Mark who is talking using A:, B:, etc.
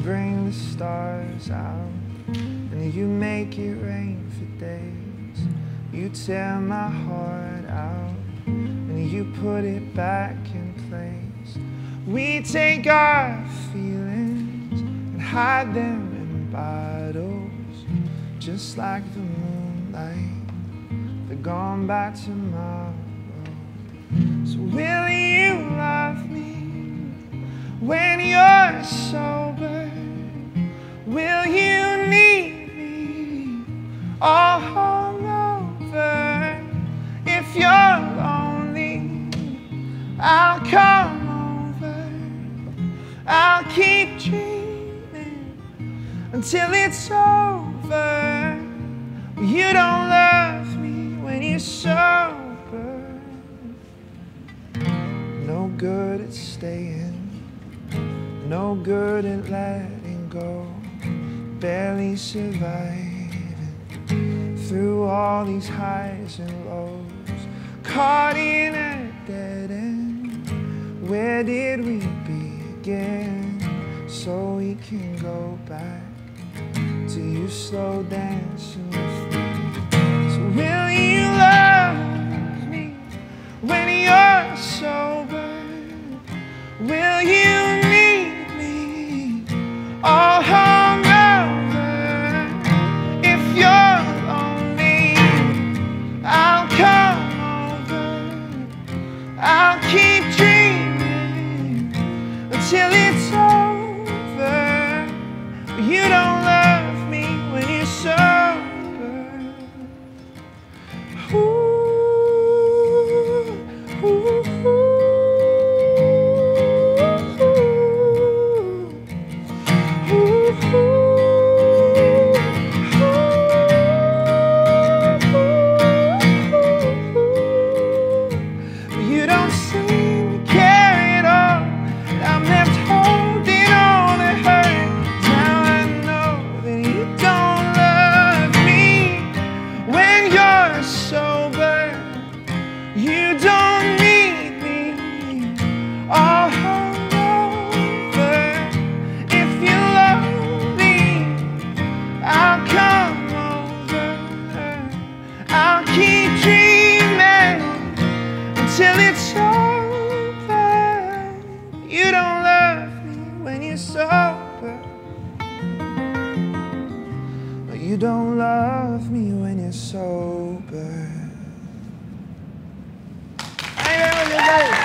A: bring the stars out, and you make it rain for days. You tear my heart out, and you put it back in place. We take our feelings and hide them in bottles, just like the moonlight. They're gone by tomorrow. So will you love me when you're sober? Will you need me all hungover? If you're lonely, I'll come over. I'll keep dreaming until it's over. You don't love me when you're sober. No good at staying, no good at letting go, barely surviving through all these highs and lows, caught in a dead end. Where did we begin? So we can go back to you slow dancing with me. So will you love me when you're sober? Will you need me all hungover? If you're lonely, I'll come over. I'll keep dreaming until it's over. You don't love me when you're sober. Ooh, ooh, ooh. You don't seem to care at all, and I'm left holding all the hurt. Now I know that you don't love me when you're sober. You don't need me all hungover. If you're lonely, I'll come over. I'll keep dreaming until it's over. You don't love me when you're sober. You don't love me when you're sober.